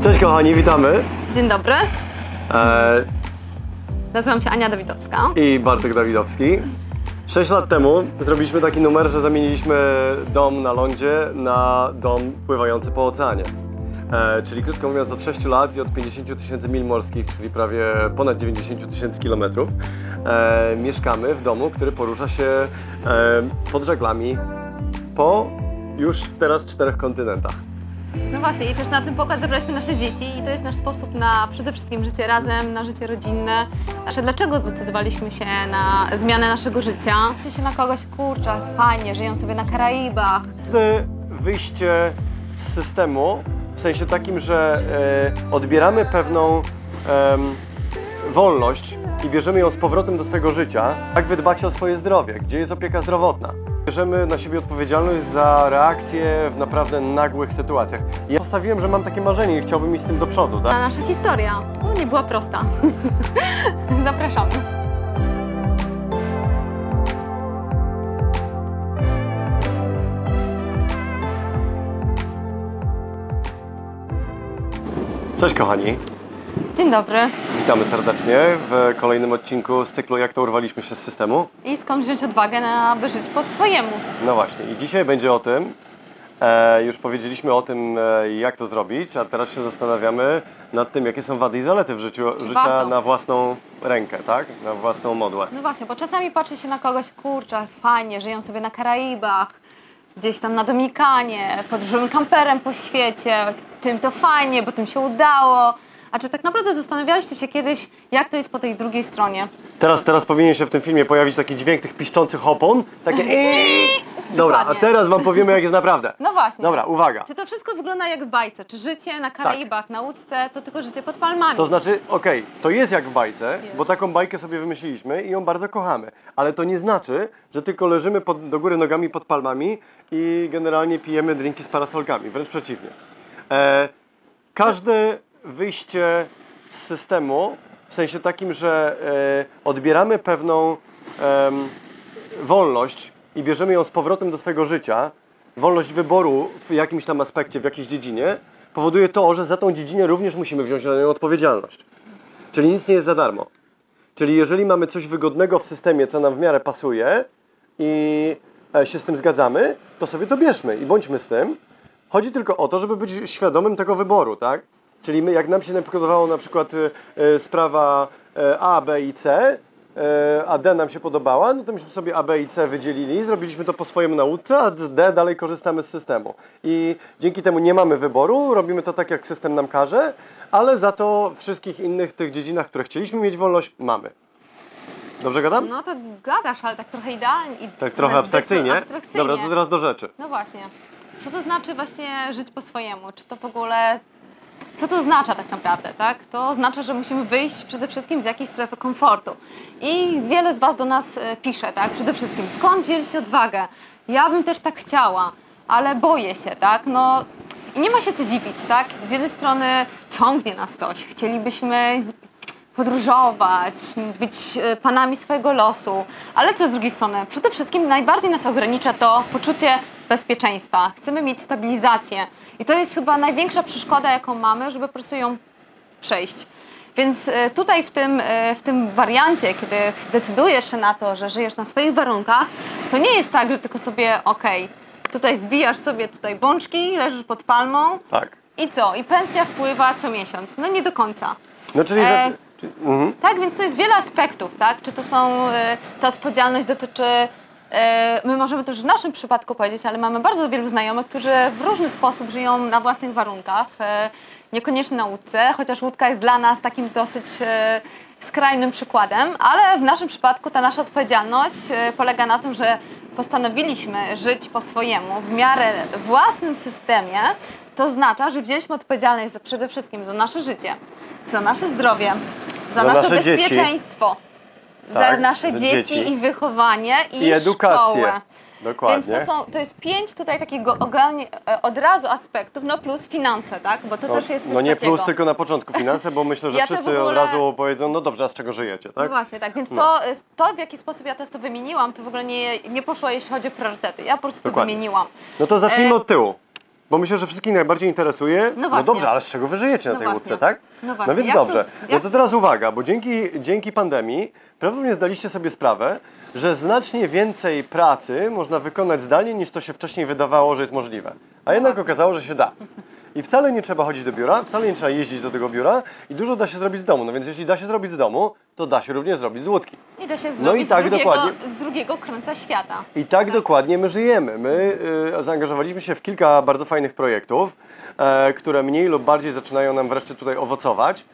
Cześć kochani, witamy. Dzień dobry. Nazywam się Ania Dawidowska. I Bartek Dawidowski. 6 lat temu zrobiliśmy taki numer, że zamieniliśmy dom na lądzie na dom pływający po oceanie. Czyli krótko mówiąc, od 6 lat i od 50 000 mil morskich, czyli prawie ponad 90 000 kilometrów, mieszkamy w domu, który porusza się pod żaglami po już teraz 4 kontynentach. No właśnie, i też na tym pokład zabraliśmy nasze dzieci i to jest nasz sposób na przede wszystkim życie razem, na życie rodzinne. Dlaczego zdecydowaliśmy się na zmianę naszego życia? Czy się na kogoś, kurczę, fajnie, żyją sobie na Karaibach. Wyjście z systemu, w sensie takim, że odbieramy pewną wolność i bierzemy ją z powrotem do swojego życia. Jak wy dbacie o swoje zdrowie? Gdzie jest opieka zdrowotna? Bierzemy na siebie odpowiedzialność za reakcje w naprawdę nagłych sytuacjach. Ja postawiłem, że mam takie marzenie i chciałbym iść z tym do przodu, tak? A nasza historia nie była prosta. Zapraszamy. Cześć kochani. Dzień dobry. Witamy serdecznie w kolejnym odcinku z cyklu Jak to urwaliśmy się z systemu. I skąd wziąć odwagę, aby żyć po swojemu? No właśnie, i dzisiaj będzie o tym, już powiedzieliśmy o tym, jak to zrobić, a teraz się zastanawiamy nad tym, jakie są wady i zalety w życiu, życia na własną rękę, tak? Na własną modłę. No właśnie, bo czasami patrzy się na kogoś, kurczę, fajnie, żyją sobie na Karaibach, gdzieś tam na Dominikanie, podróżują kamperem po świecie, tym to fajnie, bo tym się udało. A czy tak naprawdę zastanawialiście się kiedyś, jak to jest po tej drugiej stronie? Teraz powinien się w tym filmie pojawić taki dźwięk tych piszczących opon, takie Dobra, a teraz wam powiemy, jak jest naprawdę. No właśnie. Dobra, uwaga. Czy to wszystko wygląda jak w bajce? Czy życie na Karaibach, na łódce, to tylko życie pod palmami? To znaczy, okej, to jest jak w bajce, bo taką bajkę sobie wymyśliliśmy i ją bardzo kochamy. Ale to nie znaczy, że tylko leżymy do góry nogami pod palmami i generalnie pijemy drinki z parasolkami. Wręcz przeciwnie. Każde wyjście z systemu, w sensie takim, że odbieramy pewną wolność i bierzemy ją z powrotem do swojego życia, wolność wyboru w jakimś tam aspekcie, w jakiejś dziedzinie, powoduje to, że za tą dziedzinę również musimy wziąć na nią odpowiedzialność. Czyli nic nie jest za darmo. Czyli jeżeli mamy coś wygodnego w systemie, co nam w miarę pasuje i się z tym zgadzamy, to sobie to bierzmy i bądźmy z tym. Chodzi tylko o to, żeby być świadomym tego wyboru, tak? Czyli my, jak nam się podobała na przykład sprawa A, B i C, a D nam się podobała, no to myśmy sobie A, B i C wydzielili, zrobiliśmy to po swojemu nauce, a D dalej korzystamy z systemu. I dzięki temu nie mamy wyboru, robimy to tak, jak system nam każe, ale za to w wszystkich innych tych dziedzinach, które chcieliśmy mieć wolność, mamy. Dobrze gadam? No to gadasz, ale tak trochę idealnie. Tak trochę abstrakcyjnie? Dobra, to teraz do rzeczy. No właśnie. Co to znaczy właśnie żyć po swojemu? Czy to w ogóle... Co to oznacza tak naprawdę, tak? To oznacza, że musimy wyjść przede wszystkim z jakiejś strefy komfortu. I wiele z Was do nas pisze, tak? Przede wszystkim, skąd wzięliście odwagę? Ja bym też tak chciała, ale boję się, tak? No i nie ma się co dziwić, tak? Z jednej strony ciągnie nas coś, chcielibyśmy podróżować, być panami swojego losu, ale co z drugiej strony? Przede wszystkim najbardziej nas ogranicza to poczucie bezpieczeństwa. Chcemy mieć stabilizację i to jest chyba największa przeszkoda, jaką mamy, żeby po prostu ją przejść. Więc tutaj w tym wariancie, kiedy decydujesz się na to, że żyjesz na swoich warunkach, to nie jest tak, że tylko sobie tutaj zbijasz sobie bączki, leżysz pod palmą i co? I pensja wpływa co miesiąc. No nie do końca. No czyli... Tak, więc to jest wiele aspektów, tak? Czy to są, ta odpowiedzialność dotyczy, my możemy też w naszym przypadku powiedzieć, ale mamy bardzo wielu znajomych, którzy w różny sposób żyją na własnych warunkach, niekoniecznie na łódce, chociaż łódka jest dla nas takim dosyć skrajnym przykładem, ale w naszym przypadku ta nasza odpowiedzialność polega na tym, że postanowiliśmy żyć po swojemu, w miarę własnym systemie. To oznacza, że wzięliśmy odpowiedzialność przede wszystkim za nasze życie, za nasze zdrowie, za nasze bezpieczeństwo, za nasze dzieci i wychowanie i edukację. Szkołę. Dokładnie. Więc to jest 5 tutaj takiego od razu aspektów, no plus finanse, tak? Bo to też jest coś No nie takiego. plus tylko na początku finanse, bo myślę, że wszyscy od razu powiedzą, no dobrze, a z czego żyjecie, tak? No właśnie, tak, więc to w jaki sposób ja to wymieniłam, to w ogóle nie poszło, jeśli chodzi o priorytety. Ja po prostu to wymieniłam. No to zacznijmy od tyłu. Bo myślę, że wszystkich najbardziej interesuje, No no właśnie. dobrze, ale z czego wy żyjecie na No tej właśnie. łódce, tak? No właśnie. więc Jak to- dobrze. No jak- to teraz uwaga, bo dzięki pandemii prawdopodobnie zdaliście sobie sprawę, że znacznie więcej pracy można wykonać zdalnie, niż to się wcześniej wydawało, że jest możliwe. A jednak właśnie. okazało, że się da. I wcale nie trzeba chodzić do biura, wcale nie trzeba jeździć do tego biura i dużo da się zrobić z domu. No więc jeśli da się zrobić z domu, to da się również zrobić z łódki. I da się No zrobić i tak dokładnie. z drugiego końca świata. I tak dokładnie my żyjemy. My zaangażowaliśmy się w kilka bardzo fajnych projektów, które mniej lub bardziej zaczynają nam wreszcie tutaj owocować.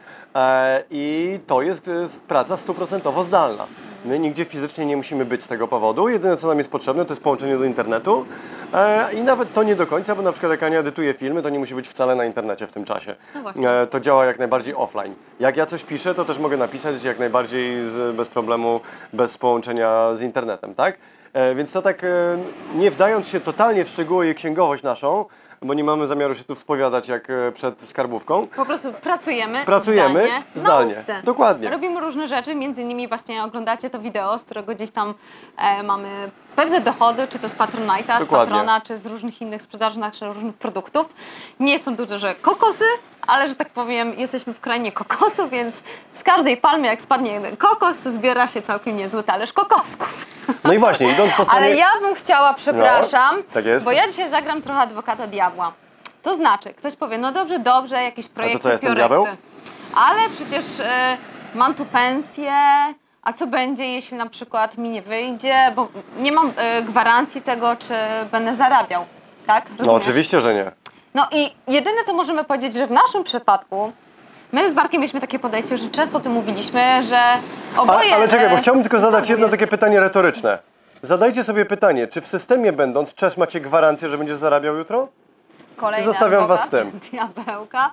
I to jest praca 100% zdalna. My nigdzie fizycznie nie musimy być z tego powodu. Jedyne co nam jest potrzebne to jest połączenie do internetu. I nawet to nie do końca, bo na przykład jak Ania edytuje filmy, to nie musi być wcale na internecie w tym czasie. No właśnie. To działa jak najbardziej offline. Jak ja coś piszę, to też mogę napisać jak najbardziej bez problemu, bez połączenia z internetem, tak? Więc to tak nie wdając się totalnie w szczegóły i księgowość naszą, bo nie mamy zamiaru się tu spowiadać jak przed skarbówką. Po prostu pracujemy zdalnie. na łódce. Dokładnie. Robimy różne rzeczy, między innymi właśnie oglądacie to wideo, z którego gdzieś tam mamy pewne dochody, czy to z Patronite'a, z Dokładnie. Patrona, czy z różnych innych sprzedaży naszych różnych produktów. Nie są duże kokosy, ale że tak powiem, jesteśmy w krainie kokosu, więc z każdej palmy, jak spadnie jeden kokos, to zbiera się całkiem niezły talerz kokosków. No i właśnie, idąc po stronie... Ale ja bym chciała, przepraszam, tak jest. bo ja dzisiaj zagram trochę adwokata diabła. To znaczy, ktoś powie, no dobrze, jakieś projekty, co, jestem piorekty. diabeł? Ale przecież mam tu pensję, a co będzie, jeśli na przykład mi nie wyjdzie, bo nie mam gwarancji tego, czy będę zarabiał, tak? No Rozumiesz? oczywiście, że nie. No i jedyne to możemy powiedzieć, że w naszym przypadku my z Bartkiem mieliśmy takie podejście, że często o tym mówiliśmy, że oboje... Ale czekaj, bo chciałbym tylko zadać znowu jedno jest. takie pytanie retoryczne. Zadajcie sobie pytanie, czy w systemie będąc, też macie gwarancję, że będziesz zarabiał jutro? Kolejny Zostawiam was adwokat, z tym. Diabełka.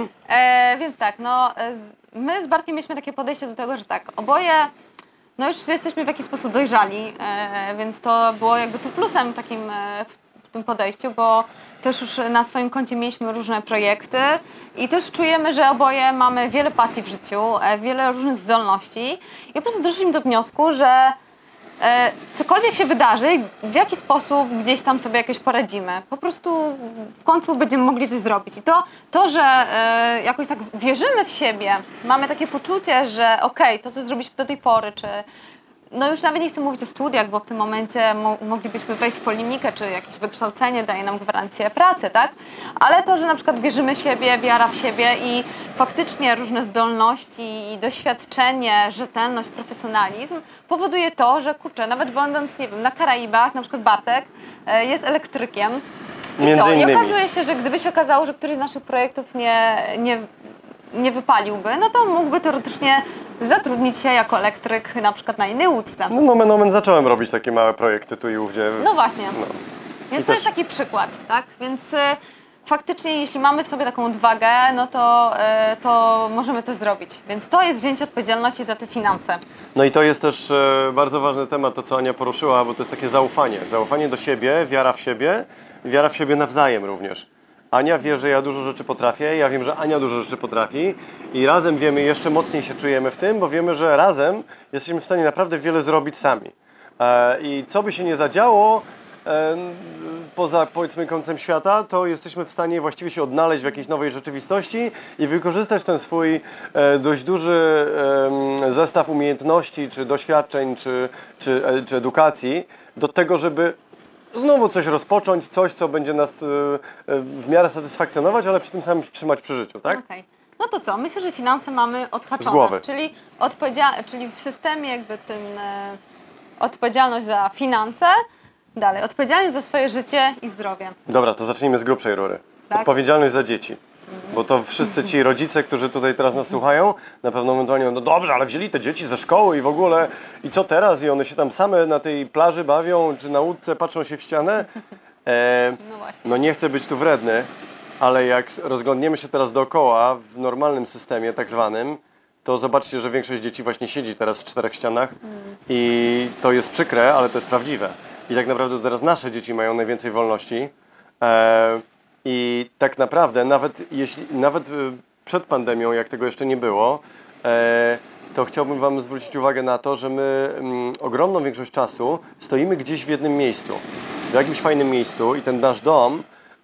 Więc tak, no, my z Bartkiem mieliśmy takie podejście do tego, że tak, oboje no już jesteśmy w jakiś sposób dojrzali, więc to było jakby tu plusem takim w tym podejściu, bo też już na swoim koncie mieliśmy różne projekty i też czujemy, że oboje mamy wiele pasji w życiu, wiele różnych zdolności i po prostu doszliśmy do wniosku, że cokolwiek się wydarzy, w jaki sposób gdzieś tam sobie jakoś poradzimy. Po prostu w końcu będziemy mogli coś zrobić. I to że jakoś tak wierzymy w siebie, mamy takie poczucie, że okej, to co zrobiliśmy do tej pory, czy no już nawet nie chcę mówić o studiach, bo w tym momencie moglibyśmy wejść w polemikę, czy jakieś wykształcenie daje nam gwarancję pracy, tak? Ale to, że na przykład wierzymy w siebie, wiara w siebie i faktycznie różne zdolności i doświadczenie, rzetelność, profesjonalizm powoduje to, że kurczę, nawet będąc, nie wiem, na Karaibach, na przykład Bartek jest elektrykiem. I Między co? I innymi. okazuje się, że gdyby się okazało, że któryś z naszych projektów nie wypaliłby, no to mógłby teoretycznie zatrudnić się jako elektryk na przykład na innej łódce. No nomen omen zacząłem robić takie małe projekty tu i ówdzie. No właśnie. No. Więc I to też- jest taki przykład, tak? Więc faktycznie jeśli mamy w sobie taką odwagę, no to możemy to zrobić. Więc to jest wzięcie odpowiedzialności za te finanse. No i to jest też bardzo ważny temat, to co Ania poruszyła, bo to jest takie zaufanie. Zaufanie do siebie, wiara w siebie nawzajem również. Ania wie, że ja dużo rzeczy potrafię, ja wiem, że Ania dużo rzeczy potrafi i razem wiemy, jeszcze mocniej się czujemy w tym, bo wiemy, że razem jesteśmy w stanie naprawdę wiele zrobić sami. I co by się nie zadziało, poza powiedzmy końcem świata, to jesteśmy w stanie właściwie się odnaleźć w jakiejś nowej rzeczywistości i wykorzystać ten swój dość duży zestaw umiejętności, czy doświadczeń, czy edukacji do tego, żeby znowu coś rozpocząć, coś, co będzie nas w miarę satysfakcjonować, ale przy tym samym trzymać przy życiu, tak? Okej. No to co? Myślę, że finanse mamy odhaczone. Z głowy. Czyli w systemie jakby tym odpowiedzialność za finanse, dalej odpowiedzialność za swoje życie i zdrowie. Dobra, to zacznijmy z grubszej rury. Tak? Odpowiedzialność za dzieci. Bo to wszyscy ci rodzice, którzy tutaj teraz nas słuchają, na pewno ewentualnie mówią, no dobrze, ale wzięli te dzieci ze szkoły i w ogóle, i co teraz? I one się tam same na tej plaży bawią, czy na łódce patrzą się w ścianę. No właśnie. No nie chcę być tu wredny, ale jak rozglądniemy się teraz dookoła w normalnym systemie tak zwanym, to zobaczcie, że większość dzieci właśnie siedzi teraz w czterech ścianach i to jest przykre, ale to jest prawdziwe. I tak naprawdę teraz nasze dzieci mają najwięcej wolności. I tak naprawdę nawet przed pandemią, jak tego jeszcze nie było, to chciałbym Wam zwrócić uwagę na to, że my ogromną większość czasu stoimy gdzieś w jednym miejscu, w jakimś fajnym miejscu i ten nasz dom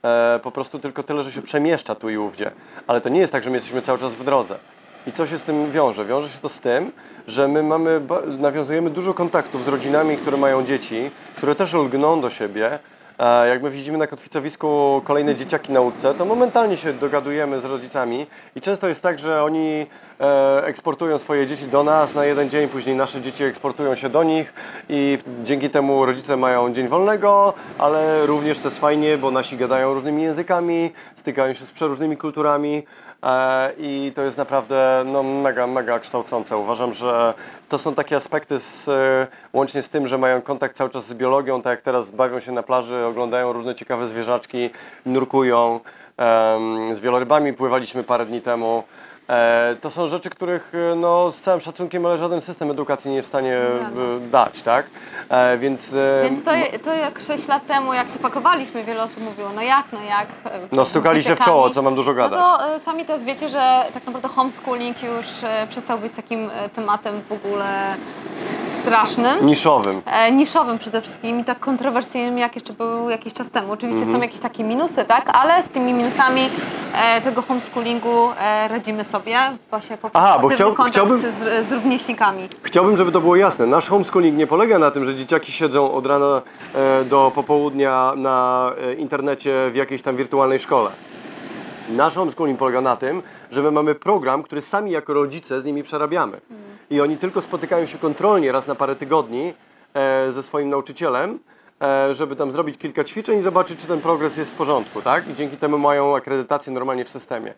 po prostu tylko tyle, że się przemieszcza tu i ówdzie. Ale to nie jest tak, że my jesteśmy cały czas w drodze. I co się z tym wiąże? Wiąże się to z tym, że my nawiązujemy dużo kontaktów z rodzinami, które mają dzieci, które też lgną do siebie. Jak my widzimy na kotwicowisku kolejne dzieciaki na łódce, to momentalnie się dogadujemy z rodzicami i często jest tak, że oni eksportują swoje dzieci do nas na jeden dzień, później nasze dzieci eksportują się do nich i dzięki temu rodzice mają dzień wolnego, ale również to jest fajnie, bo nasi gadają różnymi językami, stykają się z przeróżnymi kulturami. I to jest naprawdę no, mega kształcące. Uważam, że to są takie aspekty łącznie z tym, że mają kontakt cały czas z biologią, tak jak teraz bawią się na plaży, oglądają różne ciekawe zwierzaczki, nurkują, z wielorybami pływaliśmy parę dni temu. To są rzeczy, których no, z całym szacunkiem, ale żaden system edukacji nie jest w stanie dać, tak? Więc to jak 6 lat temu, jak się pakowaliśmy, wiele osób mówiło, no jak? No stukali się w czoło, co mam dużo gadać. No to sami też wiecie, że tak naprawdę homeschooling już przestał być takim tematem w ogóle strasznym. Niszowym przede wszystkim i tak kontrowersyjnym, jak jeszcze był jakiś czas temu. Oczywiście są jakieś takie minusy, tak? Ale z tymi minusami tego homeschoolingu radzimy sobie właśnie poprzez aktywny kontakt z rówieśnikami. Chciałbym, żeby to było jasne. Nasz homeschooling nie polega na tym, że dzieciaki siedzą od rana do popołudnia na internecie w jakiejś tam wirtualnej szkole. Nasz homeschooling polega na tym, że my mamy program, który sami jako rodzice z nimi przerabiamy. I oni tylko spotykają się kontrolnie raz na parę tygodni ze swoim nauczycielem, żeby tam zrobić kilka ćwiczeń i zobaczyć, czy ten progres jest w porządku, tak? I dzięki temu mają akredytację normalnie w systemie.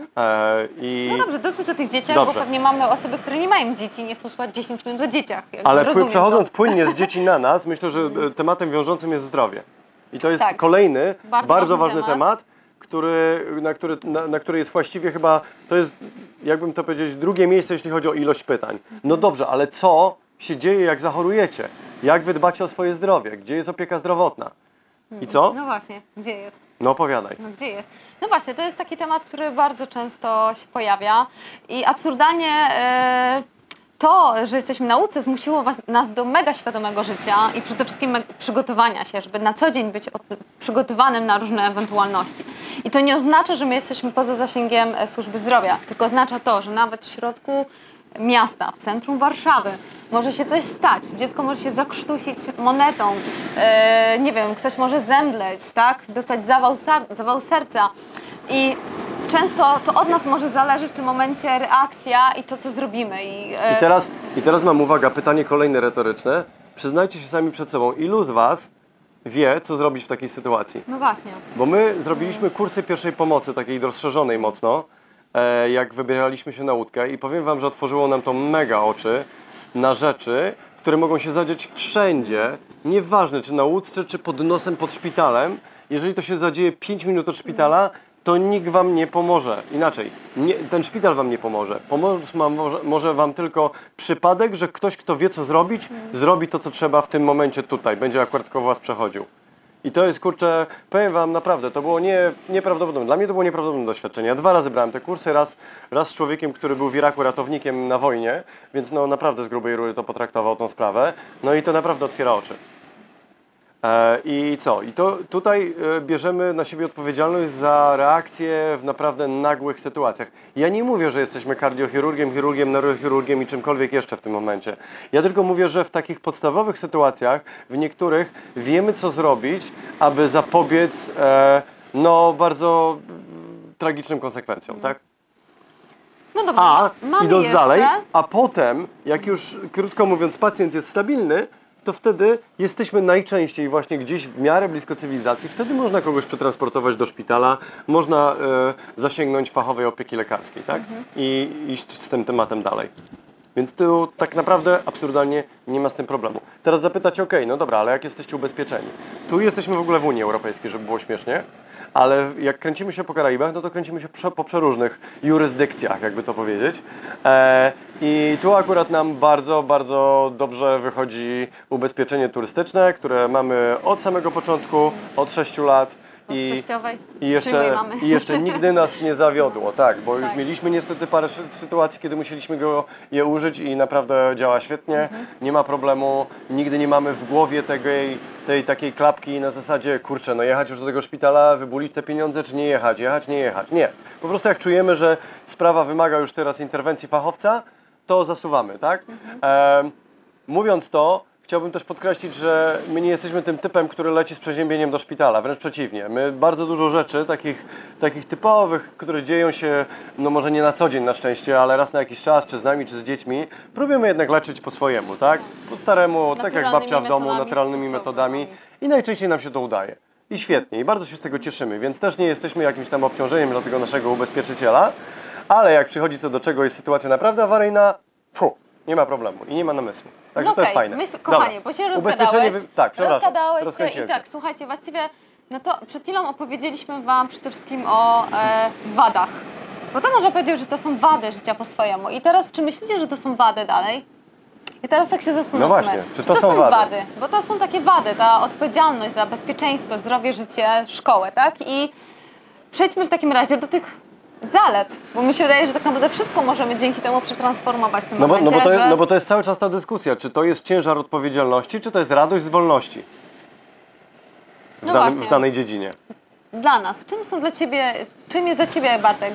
No dobrze, dosyć o tych dzieciach, bo pewnie mamy osoby, które nie mają dzieci i nie chcą słuchać 10 minut o dzieciach. Ale przechodząc płynnie z dzieci na nas, myślę, że tematem wiążącym jest zdrowie. I to jest kolejny, bardzo ważny temat, na który jest właściwie chyba, to jest, jakbym to powiedzieć, drugie miejsce, jeśli chodzi o ilość pytań. No dobrze, ale co się dzieje, jak zachorujecie? Jak wy dbacie o swoje zdrowie? Gdzie jest opieka zdrowotna? I co? No właśnie, gdzie jest? No opowiadaj. No gdzie jest? No właśnie, to jest taki temat, który bardzo często się pojawia i absurdalnie to, że jesteśmy na nauce, zmusiło nas do mega świadomego życia i przede wszystkim przygotowania się, żeby na co dzień być przygotowanym na różne ewentualności. I to nie oznacza, że my jesteśmy poza zasięgiem służby zdrowia, tylko oznacza to, że nawet w środku miasta, w centrum Warszawy może się coś stać. Dziecko może się zakrztusić monetą, nie wiem, ktoś może zemdleć, tak? Dostać zawał serca i często to od nas może zależy w tym momencie reakcja i to, co zrobimy. I teraz mam, uwaga, pytanie kolejne retoryczne. Przyznajcie się sami przed sobą, ilu z was wie, co zrobić w takiej sytuacji? No właśnie. Bo my zrobiliśmy kursy pierwszej pomocy, takiej rozszerzonej mocno, jak wybieraliśmy się na łódkę i powiem wam, że otworzyło nam to mega oczy na rzeczy, które mogą się zadziać wszędzie, nieważne czy na łódce, czy pod nosem, pod szpitalem. Jeżeli to się zadzieje 5 minut od szpitala, to nikt wam nie pomoże. Inaczej, ten szpital wam nie pomoże. Może wam tylko przypadek, że ktoś, kto wie, co zrobić, zrobi to, co trzeba w tym momencie tutaj. Będzie akurat koło was przechodził. I to jest, kurczę, powiem wam naprawdę, to było nieprawdopodobne. Dla mnie to było nieprawdopodobne doświadczenie. Ja 2 razy brałem te kursy, raz z człowiekiem, który był w Iraku ratownikiem na wojnie, więc no naprawdę z grubej rury to potraktował tą sprawę. No i to naprawdę otwiera oczy. I co? I to tutaj bierzemy na siebie odpowiedzialność za reakcję w naprawdę nagłych sytuacjach. Ja nie mówię, że jesteśmy kardiochirurgiem, chirurgiem, neurochirurgiem i czymkolwiek jeszcze w tym momencie. Ja tylko mówię, że w takich podstawowych sytuacjach, w niektórych wiemy, co zrobić, aby zapobiec no, bardzo tragicznym konsekwencjom, tak? No dobra, idąc dalej, a potem, jak już krótko mówiąc pacjent jest stabilny, to wtedy jesteśmy najczęściej właśnie gdzieś w miarę blisko cywilizacji. Wtedy można kogoś przetransportować do szpitala, można zasięgnąć fachowej opieki lekarskiej, tak? I iść z tym tematem dalej. Więc tu tak naprawdę absurdalnie nie ma z tym problemu. Teraz zapytać, no dobra, ale jak jesteście ubezpieczeni? Tu jesteśmy w ogóle w Unii Europejskiej, żeby było śmiesznie, ale jak kręcimy się po Karaibach, no to kręcimy się po przeróżnych jurysdykcjach, jakby to powiedzieć. I tu akurat nam bardzo, bardzo dobrze wychodzi ubezpieczenie turystyczne, które mamy od samego początku, od 6 lat. teściowej, i czyli mojej mamy. jeszcze nigdy nas nie zawiodło, tak, bo już Tak. mieliśmy niestety parę sytuacji, kiedy musieliśmy je użyć i naprawdę działa świetnie, nie ma problemu, nigdy nie mamy w głowie tej takiej klapki na zasadzie, kurczę, no jechać już do tego szpitala, wybulić te pieniądze, czy nie jechać, nie jechać, nie. Po prostu jak czujemy, że sprawa wymaga już teraz interwencji fachowca, to zasuwamy, tak? Mówiąc to, chciałbym też podkreślić, że my nie jesteśmy tym typem, który leci z przeziębieniem do szpitala, wręcz przeciwnie. My bardzo dużo rzeczy, takich typowych, które dzieją się, no może nie na co dzień na szczęście, ale raz na jakiś czas, czy z nami, czy z dziećmi, próbujemy jednak leczyć po swojemu, tak? Po staremu, tak jak babcia w domu, naturalnymi metodami i najczęściej nam się to udaje. I świetnie, i bardzo się z tego cieszymy, więc też nie jesteśmy jakimś tam obciążeniem dla tego naszego ubezpieczyciela, ale jak przychodzi co do czego, jest sytuacja naprawdę awaryjna, nie ma problemu i nie ma namysłu. Także No to jest fajne. Kochanie, Dobra. bo się Ubezpieczenie rozgadałeś. tak, przepraszam. Rozgadałeś się i tak, słuchajcie, właściwie no to przed chwilą opowiedzieliśmy Wam przede wszystkim o wadach. Bo to można powiedzieć, że to są wady życia po swojemu. I teraz, czy myślicie, że to są wady dalej? I teraz tak się zastanówmy. No właśnie, czy to są wady? Bo to są takie wady, ta odpowiedzialność za bezpieczeństwo, zdrowie, życie, szkołę, tak? I przejdźmy w takim razie do tych zalet, bo mi się wydaje, że tak naprawdę wszystko możemy dzięki temu przetransformować w tym momencie, no bo to jest cały czas ta dyskusja, czy to jest ciężar odpowiedzialności, czy to jest radość z wolności w danej dziedzinie. Dla nas, czym jest dla Ciebie, Bartek,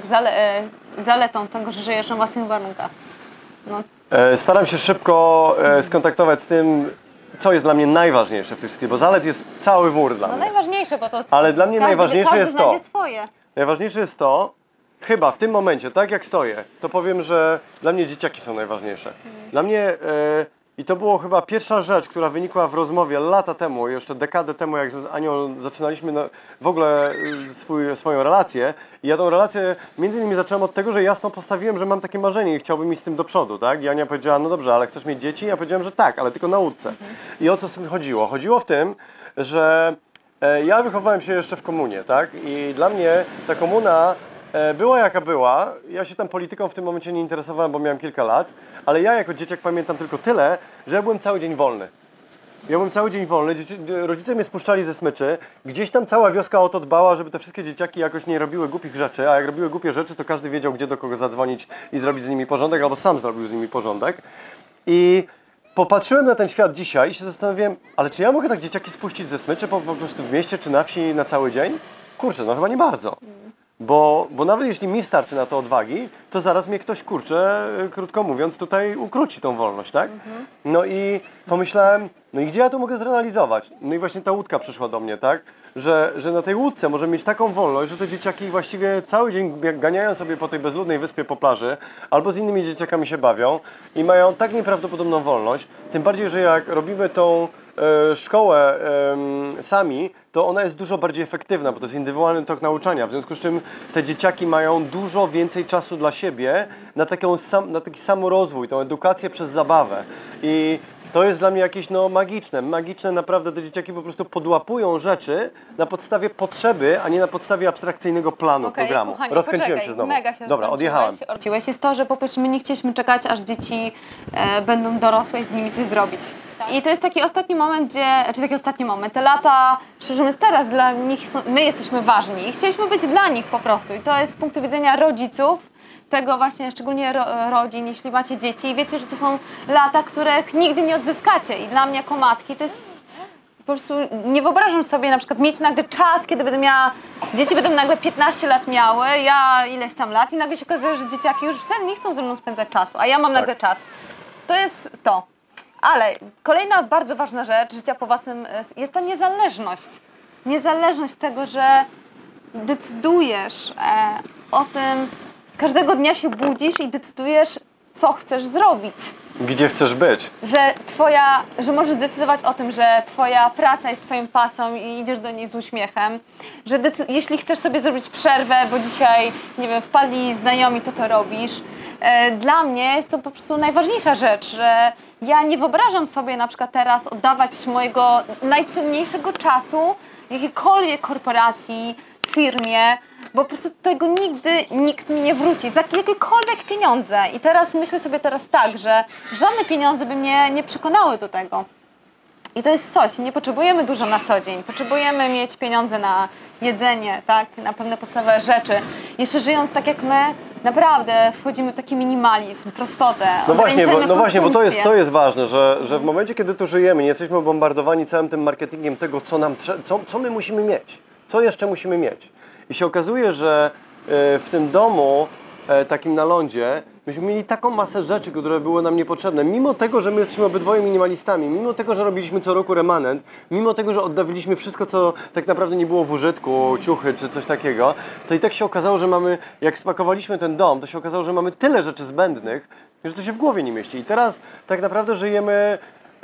zaletą tego, że żyjesz na własnych warunkach? No. Staram się szybko skontaktować z tym, co jest dla mnie najważniejsze w tych wszystkich, bo zalet jest cały wór dla mnie. Najważniejsze, bo to ale dla mnie najważniejsze jest to. Swoje. Najważniejsze jest to, chyba w tym momencie, tak jak stoję, to powiem, że dla mnie dzieciaki są najważniejsze. Dla mnie, i to było chyba pierwsza rzecz, która wynikła w rozmowie lata temu, jeszcze dekadę temu, jak z Anią zaczynaliśmy w ogóle swoją relację. I ja tą relację między innymi zacząłem od tego, że jasno postawiłem, że mam takie marzenie i chciałbym iść z tym do przodu, tak? I Ania powiedziała, no dobrze, ale chcesz mieć dzieci? Ja powiedziałem, że tak, ale tylko nauce. I o co z tym chodziło? Chodziło w tym, że ja wychowałem się jeszcze w komunie, tak? I dla mnie ta komuna była jaka była. Ja się tam polityką w tym momencie nie interesowałem, bo miałem kilka lat, ale ja jako dzieciak pamiętam tylko tyle, że ja byłem cały dzień wolny. Ja byłem cały dzień wolny, rodzice mnie spuszczali ze smyczy, gdzieś tam cała wioska o to dbała, żeby te wszystkie dzieciaki jakoś nie robiły głupich rzeczy, a jak robiły głupie rzeczy, to każdy wiedział, gdzie do kogo zadzwonić i zrobić z nimi porządek, albo sam zrobił z nimi porządek. I popatrzyłem na ten świat dzisiaj i się zastanawiałem, ale czy ja mogę tak dzieciaki spuścić ze smyczy po prostu w mieście czy na wsi na cały dzień? Kurczę, no chyba nie bardzo. Bo nawet jeśli mi starczy na to odwagi, to zaraz mnie ktoś, kurczę, krótko mówiąc, tutaj ukróci tą wolność, tak? No i pomyślałem, no i gdzie ja to mogę zrealizować? No i właśnie ta łódka przyszła do mnie, tak? Że na tej łódce możemy mieć taką wolność, że te dzieciaki właściwie cały dzień ganiają sobie po tej bezludnej wyspie po plaży, albo z innymi dzieciakami się bawią i mają tak nieprawdopodobną wolność, tym bardziej, że jak robimy tą szkołę sami, to ona jest dużo bardziej efektywna, bo to jest indywidualny tok nauczania, w związku z czym te dzieciaki mają dużo więcej czasu dla siebie na taki samorozwój, tą edukację przez zabawę. I to jest dla mnie jakieś magiczne. Magiczne naprawdę te dzieciaki po prostu podłapują rzeczy na podstawie potrzeby, a nie na podstawie abstrakcyjnego planu, programu. Kochanie, rozkręciłem się znowu. Dobra, odjechałem. Jest to, że po pierwsze my nie chcieliśmy czekać, aż dzieci będą dorosłe i z nimi coś zrobić. Tak. I to jest taki ostatni moment, te lata, szczerze mówiąc, teraz dla nich my jesteśmy ważni i chcieliśmy być dla nich po prostu. I to jest z punktu widzenia rodziców, tego właśnie, szczególnie rodzin, jeśli macie dzieci i wiecie, że to są lata, których nigdy nie odzyskacie. I dla mnie jako matki to jest po prostu, nie wyobrażam sobie na przykład mieć nagle czas, kiedy będę miała, dzieci będą nagle 15 lat miały, ja ileś tam lat i nagle się okazuje, że dzieciaki już wcale nie chcą ze mną spędzać czasu, a ja mam nagle czas. To jest to. Ale kolejna bardzo ważna rzecz życia po własnym jest ta niezależność. Niezależność tego, że decydujesz o tym, każdego dnia się budzisz i decydujesz, co chcesz zrobić. Gdzie chcesz być? Że możesz zdecydować o tym, że twoja praca jest twoją pasją i idziesz do niej z uśmiechem, że jeśli chcesz sobie zrobić przerwę, bo dzisiaj, nie wiem, wpadli znajomi, to robisz. Dla mnie jest to po prostu najważniejsza rzecz, że ja nie wyobrażam sobie na przykład teraz oddawać mojego najcenniejszego czasu jakiejkolwiek korporacji, firmie, bo po prostu tego nigdy nikt mi nie wróci, za jakiekolwiek pieniądze. I teraz myślę sobie tak, że żadne pieniądze by mnie nie przekonały do tego. I to jest coś, nie potrzebujemy dużo na co dzień, potrzebujemy mieć pieniądze na jedzenie, tak, na pewne podstawowe rzeczy. Jeszcze żyjąc tak jak my, naprawdę wchodzimy w taki minimalizm, prostotę, No właśnie, bo konsumpcję. to jest ważne, że w momencie, kiedy tu żyjemy, nie jesteśmy bombardowani całym tym marketingiem tego, co my musimy mieć, co jeszcze musimy mieć. I się okazuje, że w tym domu, takim na lądzie, myśmy mieli taką masę rzeczy, które były nam niepotrzebne. Mimo tego, że my jesteśmy obydwoje minimalistami, mimo tego, że robiliśmy co roku remanent, mimo tego, że oddawiliśmy wszystko, co tak naprawdę nie było w użytku, ciuchy czy coś takiego, to i tak się okazało, że mamy, jak spakowaliśmy ten dom, to się okazało, że mamy tyle rzeczy zbędnych, że to się w głowie nie mieści. I teraz tak naprawdę żyjemy...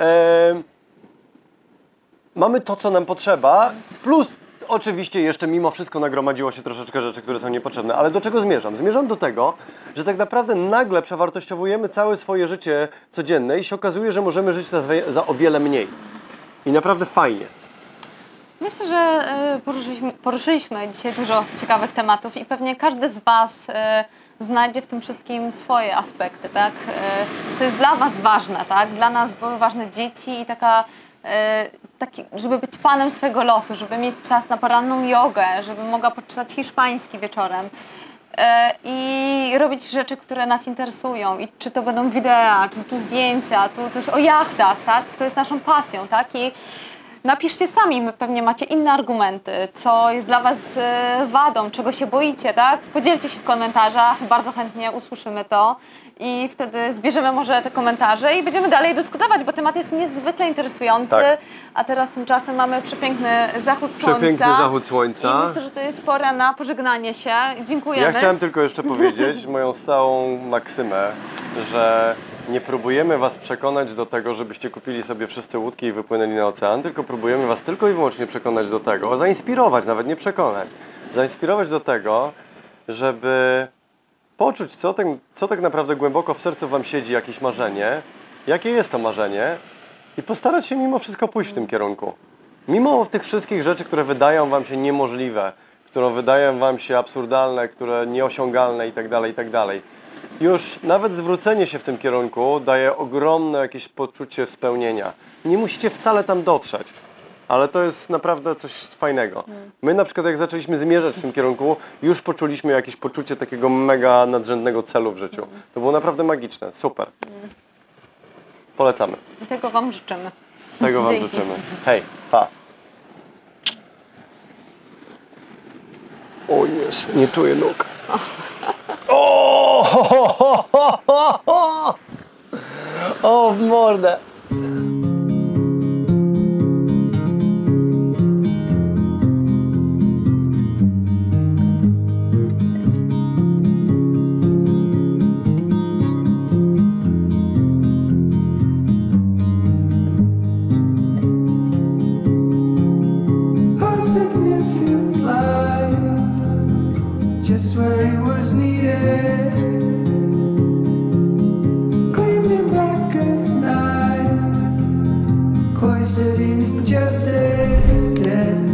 mamy to, co nam potrzeba, plus oczywiście jeszcze mimo wszystko nagromadziło się troszeczkę rzeczy, które są niepotrzebne. Ale do czego zmierzam? Zmierzam do tego, że tak naprawdę nagle przewartościowujemy całe swoje życie codzienne i się okazuje, że możemy żyć za o wiele mniej. I naprawdę fajnie. Myślę, że poruszyliśmy dzisiaj dużo ciekawych tematów i pewnie każdy z Was znajdzie w tym wszystkim swoje aspekty, tak? Co jest dla Was ważne, tak? Dla nas były ważne dzieci i żeby być panem swojego losu, żeby mieć czas na poranną jogę, żeby mogła poczytać hiszpański wieczorem i robić rzeczy, które nas interesują. I czy to będą wideo, czy tu zdjęcia, tu coś o jachtach, tak? To jest naszą pasją, tak? I napiszcie sami, pewnie macie inne argumenty, co jest dla Was wadą, czego się boicie, tak? Podzielcie się w komentarzach, bardzo chętnie usłyszymy to i wtedy zbierzemy może te komentarze i będziemy dalej dyskutować, bo temat jest niezwykle interesujący, Tak. A teraz tymczasem mamy przepiękny zachód słońca. Przepiękny zachód słońca. I myślę, że to jest pora na pożegnanie się. Dziękujemy. Ja chciałem tylko jeszcze powiedzieć moją stałą maksymę, że nie próbujemy Was przekonać do tego, żebyście kupili sobie wszyscy łódki i wypłynęli na ocean, tylko próbujemy Was tylko i wyłącznie przekonać do tego, zainspirować, nawet nie przekonać, zainspirować do tego, żeby poczuć, co tak naprawdę głęboko w sercu Wam siedzi, jakieś marzenie, jakie jest to marzenie i postarać się mimo wszystko pójść w tym kierunku. Mimo tych wszystkich rzeczy, które wydają Wam się niemożliwe, które wydają Wam się absurdalne, które nieosiągalne itd., już nawet zwrócenie się w tym kierunku daje ogromne jakieś poczucie spełnienia. Nie musicie wcale tam dotrzeć, ale to jest naprawdę coś fajnego. My na przykład jak zaczęliśmy zmierzać w tym kierunku, już poczuliśmy jakieś poczucie takiego mega nadrzędnego celu w życiu. To było naprawdę magiczne, super. Polecamy. I tego Wam życzymy. Tego Wam Dzięki. życzymy. Hej, pa. O jest, nie czuję nóg. O! O, w mordę. A significant light, just where it was needed, gleaming black as night, cloistered in injustice, dead.